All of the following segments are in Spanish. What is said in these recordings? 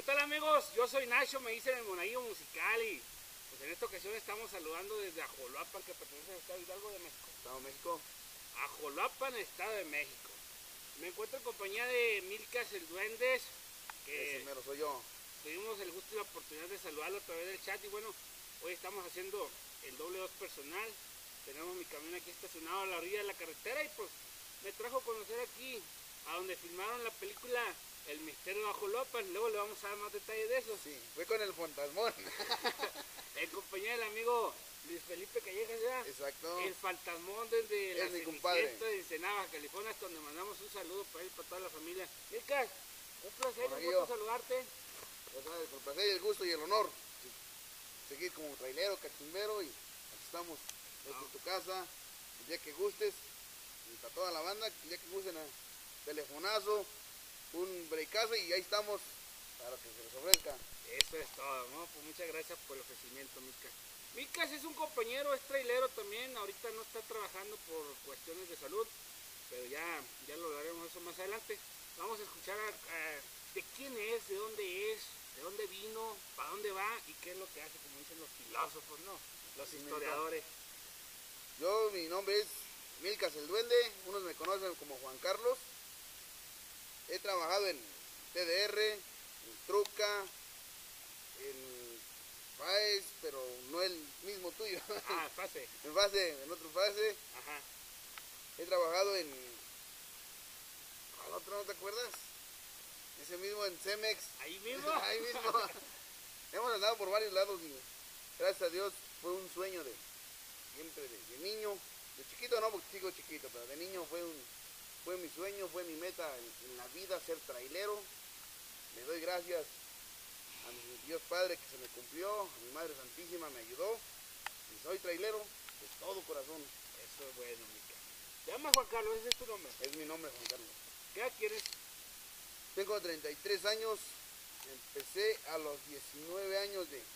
tal amigos? Yo soy Nacho, me dicen el Monaguillo Musical y pues en esta ocasión estamos saludando desde Ajoloapan, que pertenece al Estado de Hidalgo de México. Estado de México. Ajoloapan, Estado de México. Me encuentro en compañía de Milkas el Duendes, que Ese mero soy yo. tuvimos el gusto y la oportunidad de saludarlo a través del chat y bueno, hoy estamos haciendo el doble 2 personal. Tenemos mi camión aquí estacionado a la orilla de la carretera y pues me trajo a conocer aquí a donde filmaron la película El Misterio de Ajoloapan. Luego le vamos a dar más detalles de eso. Sí, fue con el fantasmón. En compañía del amigo Luis Felipe Callejas, ¿ya? Exacto. El fantasmón desde la mi compadre. Cenicienta de Ensenada, California, hasta donde mandamos un saludo para él y para toda la familia. Milkas, un placer, un gusto saludarte. Ya sabes, con el placer y el gusto y el honor. Seguir como trailero, cachimbero y aquí estamos. Esta es tu casa, el día que gustes, y para toda la banda, el día que gusten, telefonazo, un breakazo y ahí estamos para que se les ofrezca. Eso es todo, ¿no? Pues muchas gracias por el ofrecimiento, Milkas. Milkas es un compañero, es trailero también, ahorita no está trabajando por cuestiones de salud, pero ya lo hablaremos eso más adelante. Vamos a escuchar de quién es, de dónde vino, para dónde va y qué es lo que hace, como dicen los filósofos, ¿no? Los historiadores. Mi nombre es Milkas el Duende, unos me conocen como Juan Carlos. He trabajado en TDR, en Truca, en FAES, pero no el mismo tuyo. Ah, fase. En otro fase. Ajá. He trabajado en... ¿Cuál otro no te acuerdas? Ese mismo en Cemex. Ahí mismo. Ahí mismo. Hemos andado por varios lados y gracias a Dios fue un sueño de siempre de niño. De chiquito no, porque sigo chiquito, pero de niño fue mi sueño, fue mi meta en la vida ser trailero. Le doy gracias a mi Dios Padre que se me cumplió, a mi Madre Santísima me ayudó y soy trailero de todo corazón. Eso es bueno, Milkas. ¿Te llamas Juan Carlos? ¿Ese es tu nombre? Es mi nombre, Juan Carlos. ¿Qué edad quieres? Tengo 33 años, empecé a los 19 años de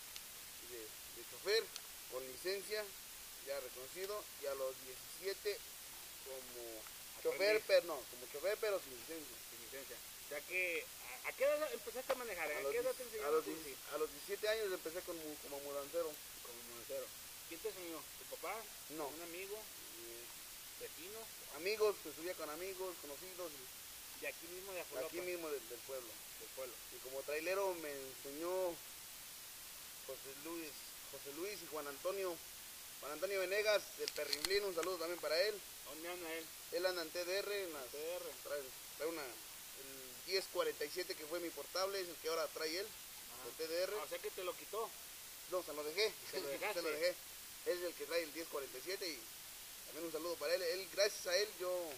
chofer con licencia ya reconocido y a los 17 como chofer, pero sin licencia. Sin licencia. Ya que, ¿a qué edad empezaste a manejar? ¿A qué edad te enseñaron a conducir? A los 17 años empecé como mudancero. Como mudancero. ¿Quién te enseñó? ¿Tu papá? No. ¿Un amigo? ¿Vecino? Amigos, que subía con amigos, conocidos. ¿De aquí mismo de Ajoloapan? Aquí mismo del pueblo. Del pueblo. Y como trailero me enseñó José Luis y Juan Antonio Venegas, del Perrimblín, un saludo también para él. ¿Dónde anda él? Él anda en TDR, trae el 1047 que fue mi portable, es el que ahora trae él, de TDR. O sea que te lo quitó. No, se lo dejé. ¿Se lo dejaste? Se lo dejé. Él es el que trae el 1047 y también un saludo para él. Gracias a él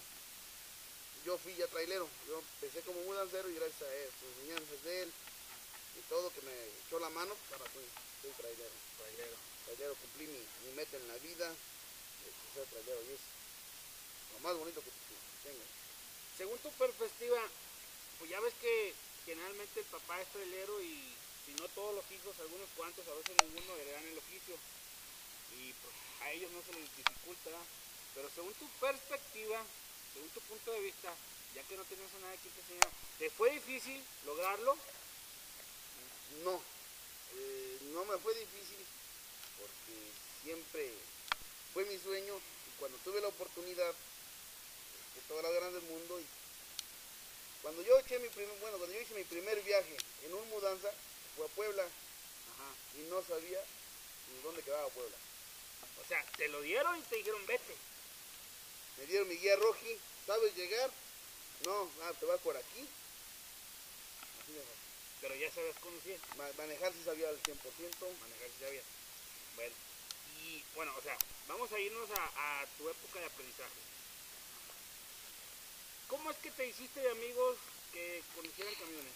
yo fui ya trailero. Yo empecé como mudancero y gracias a él, sus enseñanzas de él y todo que me echó la mano para soy trailero. Trailero, cumplí mi meta en la vida de ser trailero y es lo más bonito que tengo. Según tu perspectiva, pues ya ves que generalmente el papá es trailero y si no todos los hijos, algunos cuantos, a veces ninguno heredan el oficio y pues a ellos no se les dificulta, ¿verdad? Pero según tu perspectiva, según tu punto de vista, ya que no tenías a nadie que te enseñara, ¿te fue difícil lograrlo? No, no me fue difícil porque siempre fue mi sueño y cuando tuve la oportunidad de todas las ganas del mundo y cuando yo hice mi primer viaje en un mudanza fue a Puebla. Ajá. Y no sabía ni dónde quedaba Puebla. O sea, te lo dieron y te dijeron vete. Me dieron mi guía roji, ¿sabes llegar? No, te vas por aquí. Así me fue. Pero ya sabes conducir. Manejar sí sabía al 100%. Manejar sí sabía. Bueno, y bueno, o sea, vamos a irnos a tu época de aprendizaje. ¿Cómo es que te hiciste de amigos que conducieran camiones?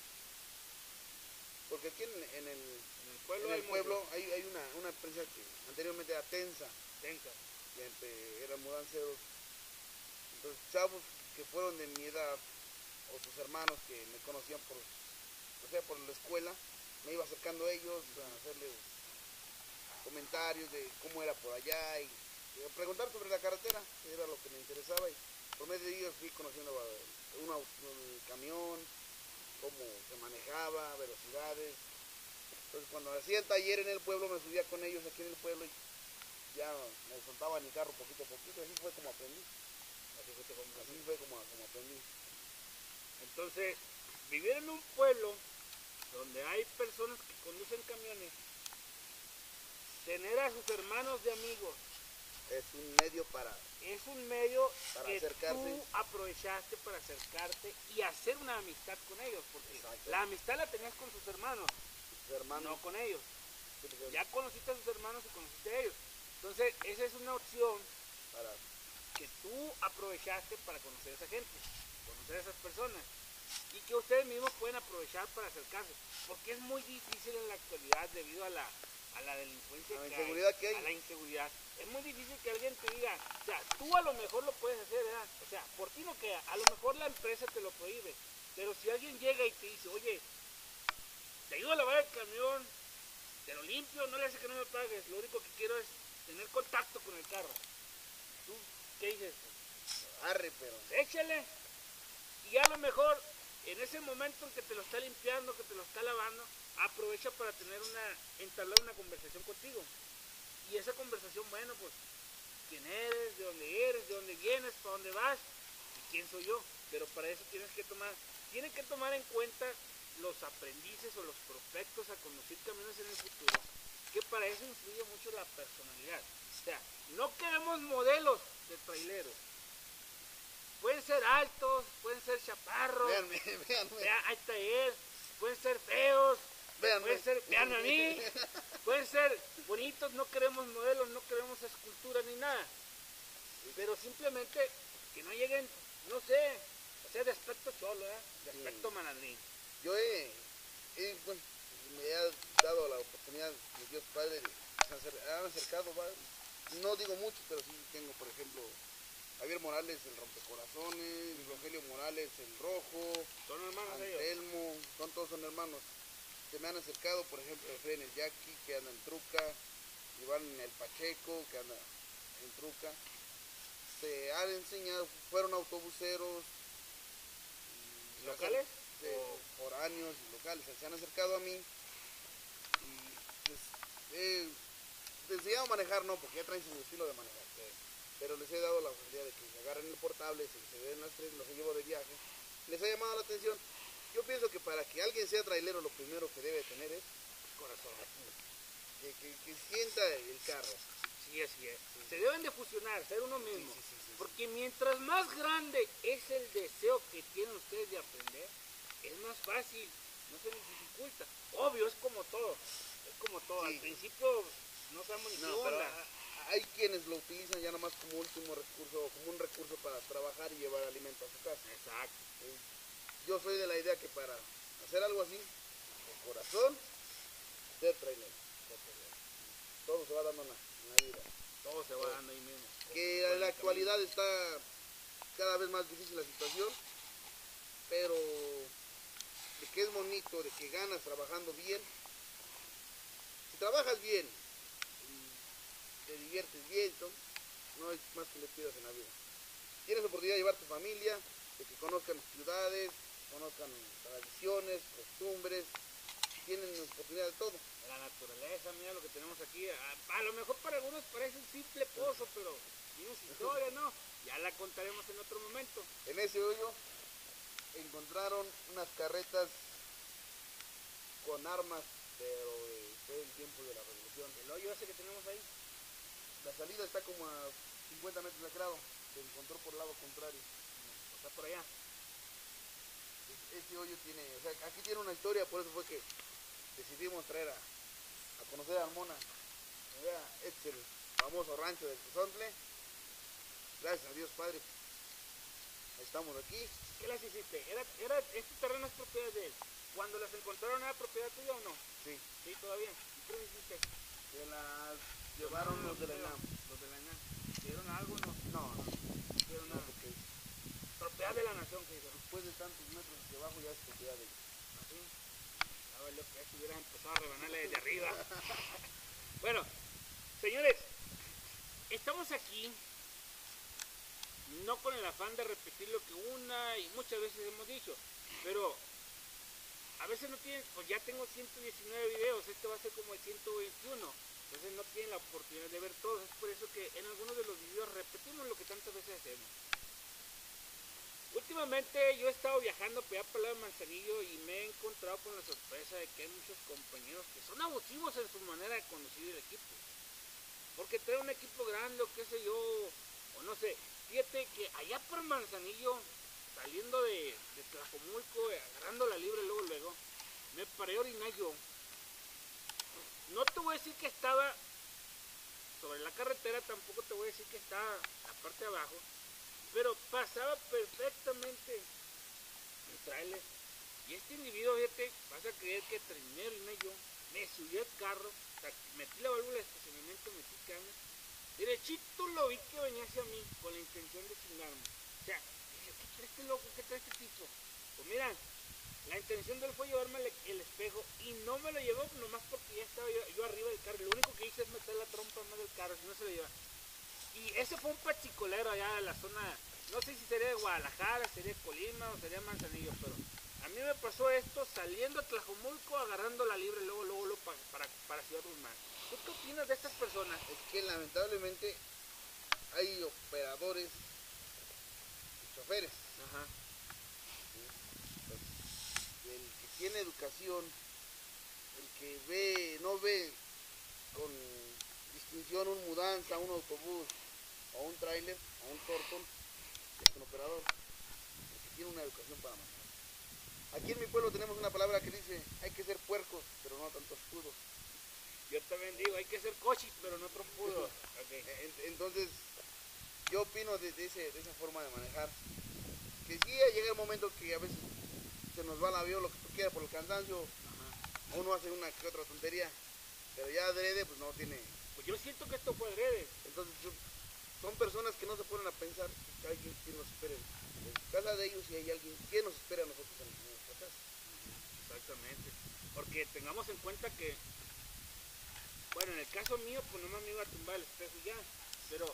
Porque aquí en el pueblo hay una empresa que anteriormente era Tensa. Tensa. Que eran mudanceros. Entonces, chavos que fueron de mi edad o sus hermanos que me conocían por la escuela, me iba acercando a ellos a hacerles comentarios de cómo era por allá y preguntar sobre la carretera, que era lo que me interesaba y por medio de ellos fui conociendo un camión, cómo se manejaba, velocidades. Entonces cuando hacía el taller en el pueblo me subía con ellos aquí en el pueblo y ya me soltaba en el carro poquito a poquito, así fue como aprendí. Así fue como aprendí. Entonces, vivir en un pueblo donde hay personas que conducen camiones, tener a sus hermanos de amigos, es un medio para que acercarse. tú aprovechaste para acercarte y hacer una amistad con ellos, porque Exacto. la amistad la tenías con sus hermanos, no con ellos. Ya conociste a sus hermanos y conociste a ellos. Entonces, esa es una opción que tú aprovechaste para conocer a esa gente, conocer a esas personas, y que ustedes mismos pueden aprovechar para acercarse, porque es muy difícil en la actualidad debido a la delincuencia, a la inseguridad que hay. a la inseguridad. Es muy difícil que alguien te diga, o sea, tú a lo mejor lo puedes hacer, ¿verdad? O sea, por ti no queda, a lo mejor la empresa te lo prohíbe, pero si alguien llega y te dice, oye, te ayudo a lavar el camión, te lo limpio, no le hace que no me pagues, lo único que quiero es tener contacto con el carro. ¿Tú qué dices? Arre, pero Échale. Y a lo mejor en ese momento en que te lo está limpiando, que te lo está lavando, aprovecha para entablar una conversación contigo. Y esa conversación, bueno, pues, quién eres, de dónde vienes, para dónde vas, y quién soy yo. Pero para eso tienen que tomar en cuenta los aprendices o los prospectos a conducir camiones en el futuro, que para eso influye mucho la personalidad. O sea, no queremos modelos de traileros. Pueden ser altos, pueden ser chaparros, véanme. ahí está él, pueden ser feos, véanme a mí, pueden ser bonitos, no queremos modelos, no queremos esculturas ni nada, pero simplemente que no lleguen, no sé, o sea, de aspecto cholo, de aspecto malandrín. Yo bueno, me ha dado la oportunidad de Dios Padre han acercado, no digo mucho, pero sí tengo, por ejemplo, Javier Morales, el rompecorazones, Rogelio Morales, el rojo, ¿Son hermanos Anselmo, todos son hermanos. Se me han acercado, por ejemplo, Efraín el Yaqui, que anda en Truca, Iván el Pacheco, que anda en Truca. Se han enseñado, fueron autobuseros. ¿Locales? Foráneos y locales, se han acercado a mí y les enseñado a manejar, no, porque ya traen su estilo de manejar. Pero les he dado la oportunidad de que agarren el portable, se den las tres, los llevo de viaje. Les ha llamado la atención. Yo pienso que para que alguien sea trailero, lo primero que debe tener es corazón. Que sienta el carro. Sí, así es. Sí. Se deben de fusionar, ser uno mismo. Sí. Porque mientras más grande es el deseo que tienen ustedes de aprender, es más fácil, no se les dificulta. Obvio, es como todo. Sí. Al principio no sabemos ni qué onda. Hay quienes lo utilizan ya nomás como último recurso, como un recurso para trabajar y llevar alimento a su casa. Exacto. Yo soy de la idea que para hacer algo así, de corazón, ser trailer. Todo se va dando en la vida. Todo se va dando ahí mismo. Que en la actualidad está cada vez más difícil la situación, pero de que es bonito, de que ganas trabajando bien. Si trabajas bien, te diviertes bien, no hay más que le pidas en la vida. Tienes la oportunidad de llevar a tu familia, de que conozcan ciudades, conozcan tradiciones, costumbres, tienen oportunidad de todo. La naturaleza, mira lo que tenemos aquí. A lo mejor para algunos parece un simple pozo, pero tiene su historia, ¿no? Ya la contaremos en otro momento. En ese hoyo encontraron unas carretas con armas, pero fue el tiempo de la revolución. El hoyo ese que tenemos ahí. La salida está como a 50 metros de grado, se encontró por el lado contrario. O sea, por allá. Este hoyo tiene, o sea, aquí tiene una historia, por eso fue que decidimos traer a conocer a Almona. Este es el famoso rancho del Tezontle. Gracias a Dios Padre, estamos aquí. ¿Qué las hiciste? ¿Este terreno es propiedad de él? ¿Cuando las encontraron era propiedad tuya o no? Sí. Sí, todavía. ¿Y qué les hiciste? Se las llevaron los de la ENAM. Los de la ENAM. ¿Hicieron algo o no? No. Hicieron nada. Porque propiedad de la nación, que hicieron. Después de tantos metros hacia abajo ya es propiedad de ellos. ¿Así? A ver, lo que ya hubieras empezado a rebanarle desde arriba. Bueno, señores, estamos aquí no con el afán de repetir lo que una y muchas veces hemos dicho, pero a veces no tienen, pues ya tengo 119 videos, este va a ser como el 121, entonces no tienen la oportunidad de ver todos, es por eso que en algunos de los videos repetimos lo que tantas veces hacemos. Últimamente yo he estado viajando para allá para el lado de Manzanillo y me he encontrado con la sorpresa de que hay muchos compañeros que son abusivos en su manera de conducir el equipo. Porque trae un equipo grande o qué sé yo, o no sé. Fíjate que allá por Manzanillo, saliendo de Tlajomulco, agarrando la libre luego, me paré a orinar yo. No te voy a decir que estaba sobre la carretera, tampoco te voy a decir que estaba en la parte de abajo, pero pasaba perfectamente el trailer. Y este individuo, fíjate, vas a creer que terminé de orinar yo, me subí al carro, metí la válvula de estacionamiento, metí caña, derechito lo vi que venía hacia mí con la intención de chingarme. O sea, dije, ¿qué trae este loco? ¿Qué trae este tipo? Pues mira, la intención de él fue llevarme el espejo y no me lo llevó nomás porque ya estaba yo arriba del carro. Lo único que hice es meter la trompa más del carro, si no se lo lleva. Y ese fue un pachicolero allá de la zona, no sé si sería de Guadalajara, sería de Colima o sería Manzanillo, pero a mí me pasó esto saliendo a Tlajomulco, agarrando la libre luego para Ciudad Guzmán. ¿Tú qué opinas de estas personas? Es que lamentablemente hay operadores y choferes. Ajá. Pues, el que tiene educación, el que no ve con distinción un mudanza, un autobús, o un tráiler, o un tortón, es un operador, porque tiene una educación para manejar. Aquí en mi pueblo tenemos una palabra que dice, hay que ser puercos, pero no tantos pudos. Yo también digo, hay que ser cochis, pero no trompudos. Okay. Entonces, yo opino de esa forma de manejar, que sí llega el momento que a veces se nos va el avión, lo que tú quieras, por el cansancio, ajá, uno hace una que otra tontería, pero ya adrede, pues no tiene. Pues yo siento que esto fue adrede. Entonces, son personas que no se ponen a pensar que hay alguien que nos espere en casa de ellos y hay alguien que nos espera a nosotros en nuestra casa. Exactamente. Porque tengamos en cuenta que, bueno, en el caso mío, pues nomás me iba a tumbar el espejo ya. Pero,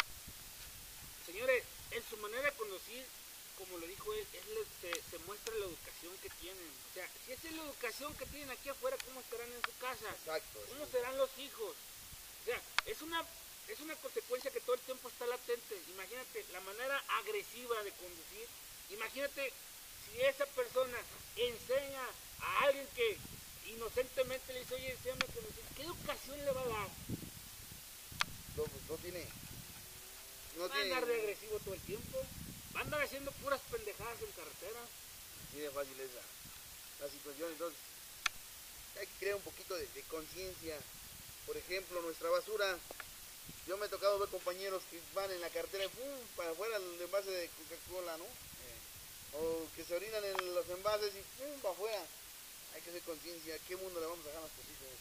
señores, en su manera de conducir, como lo dijo él, se muestra la educación que tienen. O sea, si esa es la educación que tienen aquí afuera, ¿cómo estarán en su casa? Exacto. ¿Cómo serán los hijos? O sea, es una consecuencia que todo el tiempo está latente. Imagínate la manera agresiva de conducir. Imagínate si esa persona enseña a alguien que inocentemente le dice, oye, enséñame a conducir, ¿qué educación le va a dar? No tiene. Va a andar de agresivo todo el tiempo. Va a andar haciendo puras pendejadas en carretera. Así de fácil es la situación. Entonces, hay que crear un poquito de conciencia. Por ejemplo, nuestra basura. Yo me he tocado ver compañeros que van en la carretera y ¡pum! Para afuera el envase de Coca-Cola, ¿no? O que se orinan en los envases y ¡pum! Para afuera. Hay que hacer conciencia. ¿Qué mundo le vamos a dejar a nuestros hijos?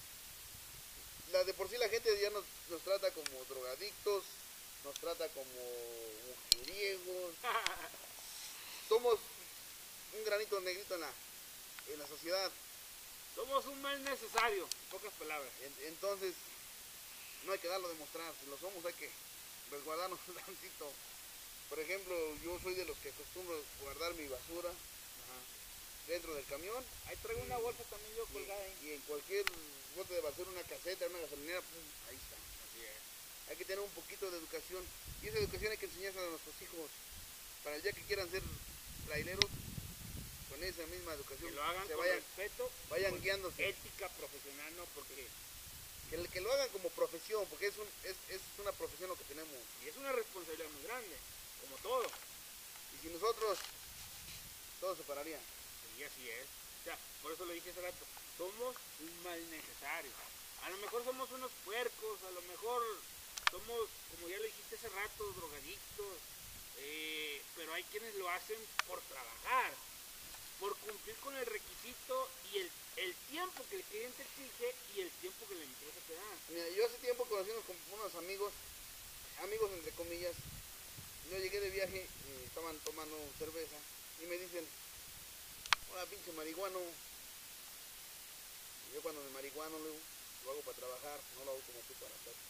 De por sí la gente ya nos trata como drogadictos, nos trata como mujeriegos. Somos un granito negrito en la sociedad. Somos un mal necesario, en pocas palabras. Entonces, no hay que darlo a demostrar. Si lo somos, hay que resguardarnos un tantito. Por ejemplo, yo soy de los que acostumbro guardar mi basura, ajá, dentro del camión. Ahí traigo una bolsa también yo colgada ahí. Y en cualquier bote de basura, una caseta, una gasolinera, pum, ahí está. Así es. Hay que tener un poquito de educación. Y esa educación hay que enseñársela a nuestros hijos. Para el día que quieran ser traileros, con esa misma educación, que lo hagan se con respeto, vayan con guiándose. Ética profesional, no porque que lo hagan como profesión, porque es una profesión lo que tenemos. Y es una responsabilidad muy grande, como todo. Y sin nosotros, todo se pararía. Y así es. O sea, por eso lo dije hace rato, somos un mal necesario. A lo mejor somos unos puercos, a lo mejor somos, como ya lo dijiste hace rato, drogadictos, pero hay quienes lo hacen por trabajar, por cumplir con el requisito y el tiempo que el cliente exige y el tiempo que la empresa te da. Mira, yo hace tiempo conocí con unos amigos entre comillas. Yo llegué de viaje y estaban tomando cerveza y me dicen, hola pinche marihuano. Y yo cuando me marihuano lo hago para trabajar, no lo hago como tú para hacer.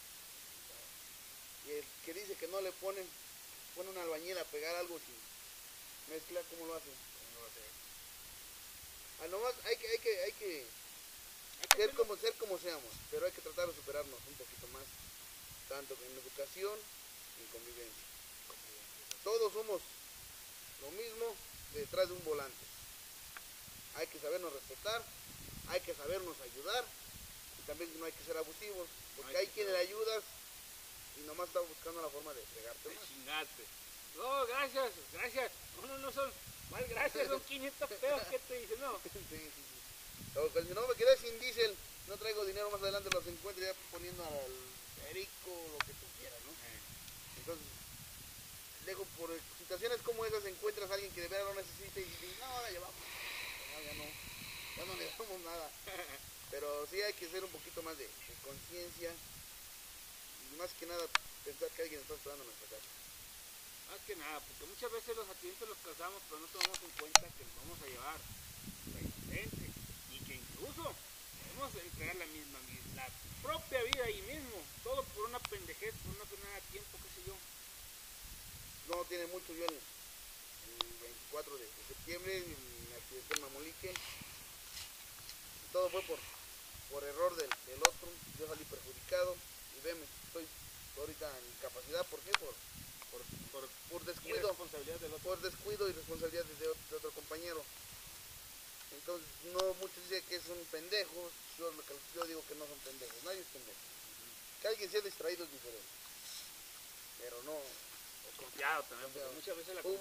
Y el que dice que no le pone una albañil a pegar algo sin mezcla, ¿cómo lo hace? nomás hay que Hay que hacerlo. ser como seamos, pero hay que tratar de superarnos un poquito más, tanto en educación y en convivencia. Todos somos lo mismo detrás de un volante. Hay que sabernos respetar, hay que sabernos ayudar y también no hay que ser abusivos, porque hay quienes le ayudas y nomás está buscando la forma de fregarte más. Chingate. No, gracias, gracias. No son mal, gracias, son 500 pesos que te dicen, no. Sí, sí, sí. O que si no me quedé sin diésel, no traigo dinero, más adelante los encuentro ya poniendo al perico, lo que tú quieras, ¿no? Entonces, luego por situaciones como esas encuentras a alguien que de verdad lo necesite y dices, no, ahora ya vamos. No, ya no le damos nada. Pero sí hay que ser un poquito más de conciencia y más que nada pensar que alguien está esperando en nuestra casa. Más que nada, porque muchas veces los accidentes los causamos, pero no tomamos en cuenta que nos vamos a llevar la inocente y que incluso podemos entregar la propia vida ahí mismo, todo por una pendejez, por una frenada de tiempo, qué sé yo. No tiene mucho, yo el 24 de septiembre me accidenté en Mamolique. Todo fue por error del otro, yo salí perjudicado y veme, estoy ahorita en incapacidad, ¿por qué? Por descuido, Responsabilidad del otro. por descuido y responsabilidad de otro compañero. Entonces, no muchos dicen que son pendejos, yo digo que no son pendejos, nadie es pendejo. Que alguien sea distraído es diferente, pero no. O confiado también, porque muchas veces la Hubo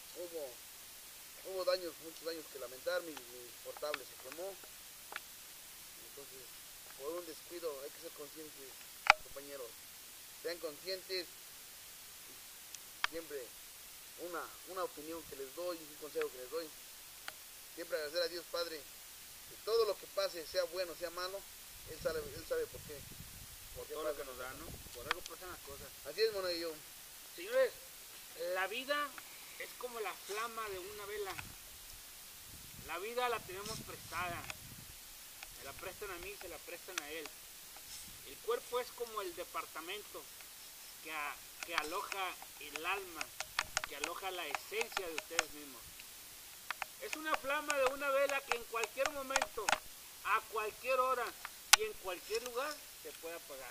muchos daños que lamentar, mi portable se quemó. Entonces, por un descuido hay que ser conscientes, compañeros. Sean conscientes. Siempre una opinión que les doy, un consejo que les doy. Siempre agradecer a Dios Padre que todo lo que pase, sea bueno, sea malo, Él sabe por qué. por todo lo que nos da, ¿no? Por algo pasan las cosas. Así es, Monaguillo. Señores, la vida es como la flama de una vela. La vida la tenemos prestada. Me la prestan a mí, se la prestan a él. El cuerpo es como el departamento que aloja el alma, que aloja la esencia de ustedes mismos. Es una flama de una vela que en cualquier momento, a cualquier hora y en cualquier lugar se puede apagar.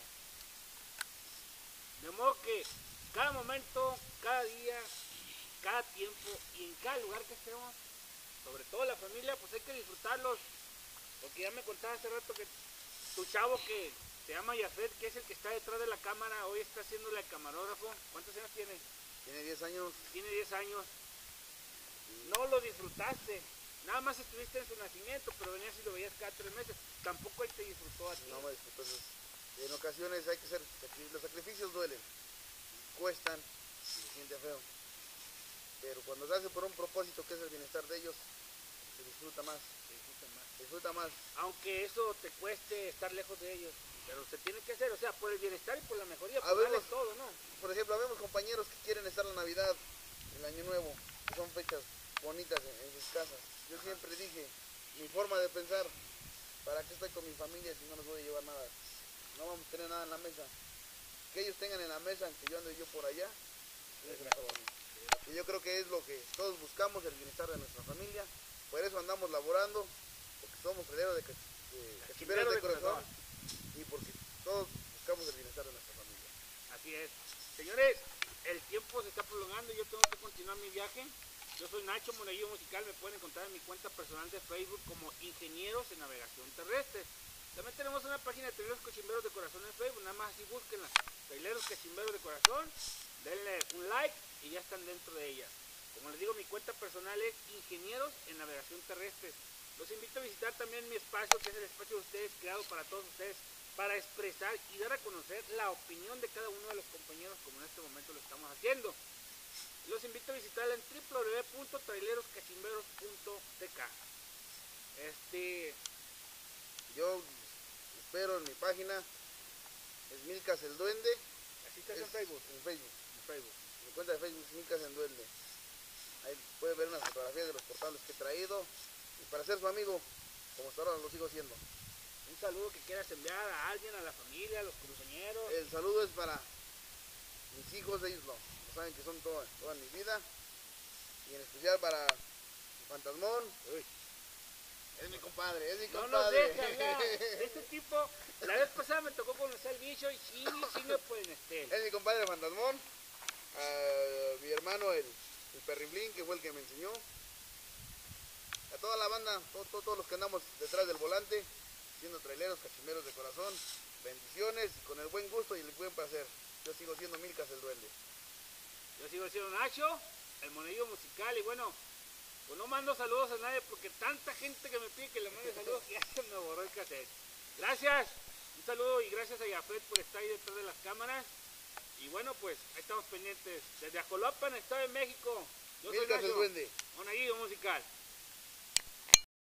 De modo que cada momento, cada día, cada tiempo y en cada lugar que estemos, sobre todo la familia, pues hay que disfrutarlos. Porque ya me contaba hace rato que tu chavo que se llama Yafet, que es el que está detrás de la cámara, hoy está haciéndole al camarógrafo. ¿Cuántos años tiene? Tiene 10 años. Tiene 10 años. No lo disfrutaste. Nada más estuviste en su nacimiento, pero venías y lo veías cada 3 meses. Tampoco él te disfrutó a ti. No me disfruto. En ocasiones hay que ser, los sacrificios duelen, cuestan y se siente feo. Pero cuando se hace por un propósito que es el bienestar de ellos, se disfruta más. Se disfruta más. Aunque eso te cueste estar lejos de ellos. Pero se tiene que hacer, o sea, por el bienestar y por la mejoría, por darles todo, ¿no? Por ejemplo, habemos compañeros que quieren estar la Navidad, el Año Nuevo, que son fechas bonitas en sus casas. Yo siempre dije, mi forma de pensar, ¿para qué estoy con mi familia si no les voy a llevar nada? No vamos a tener nada en la mesa. Que ellos tengan en la mesa, que yo ando yo por allá, y yo creo que es lo que todos buscamos, el bienestar de nuestra familia. Por eso andamos laborando, porque somos herederos de cachimberos de corazón y porque todos buscamos el bienestar de nuestra familia. Así es. Señores, el tiempo se está prolongando y yo tengo que continuar mi viaje. Yo soy Nacho, Monaguillo Musical, me pueden encontrar en mi cuenta personal de Facebook como Ingenieros en Navegación Terrestre. También tenemos una página de Traileros Cachimberos de Corazón en Facebook, nada más así búsquenla, Traileros Cachimberos de Corazón, denle un like y ya están dentro de ella. Como les digo, mi cuenta personal es Ingenieros en Navegación Terrestre. Los invito a visitar también mi espacio, que es el espacio de ustedes, creado para todos ustedes, para expresar y dar a conocer la opinión de cada uno de los compañeros, como en este momento lo estamos haciendo. Los invito a visitar en www.traileroscachimberos.tk. Yo espero en mi página, es Milkas el Duende. Así está en Facebook. En Facebook. Mi cuenta de Facebook es Milkas el Duende. Ahí puede ver unas fotografías de los portables que he traído. Y para ser su amigo, como hasta ahora lo sigo siendo. Un saludo que quieras enviar a alguien, a la familia, a los cruceñeros. El saludo es para mis hijos, ellos lo saben que son toda mi vida. Y en especial para el Fantasmón, Es mi compadre, es mi No compadre. nos deja hablar. Este tipo, la vez pasada me tocó conocer al bicho y sí me pueden Es mi compadre Fantasmón. Mi hermano el Perriblín, que fue el que me enseñó. A toda la banda, todos los que andamos detrás del volante, siendo traileros, cachimeros de corazón, bendiciones, con el buen gusto y el buen placer. Yo sigo siendo Milkas el Duende. Yo sigo siendo Nacho, el monaguillo musical, y bueno, pues no mando saludos a nadie porque tanta gente que me pide que le mande saludos que ya se me borró el cassette. Gracias, un saludo y gracias a Yafet por estar ahí detrás de las cámaras. Y bueno, pues ahí estamos pendientes. Desde Ajoloapan, Estado de México. Yo soy Milkas el Nacho, Duende. monaguillo musical.